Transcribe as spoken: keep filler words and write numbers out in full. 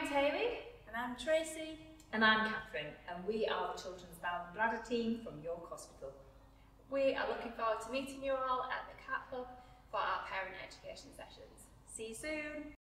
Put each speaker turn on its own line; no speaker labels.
Hayley.
And I'm Tracy.
And I'm Catherine, and we are the Children's Bowel and Bladder team from York Hospital.
We are looking forward to meeting you all at the Cat Hub for our parent education sessions.
See you soon.